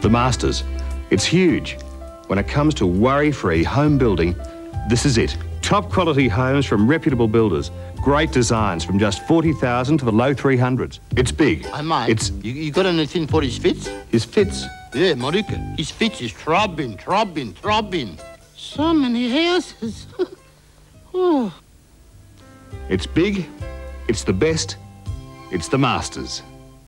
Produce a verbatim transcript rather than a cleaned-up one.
The Masters. It's huge. When it comes to worry-free home building, this is it. Top quality homes from reputable builders. Great designs from just forty thousand to the low three hundreds. It's big. Hey, mate, it's you, you got anything for his fits? his fits. Yeah, Marika. His fits is throbbing, throbbing, throbbing. So many houses. Oh. It's big. It's the best. It's the Masters.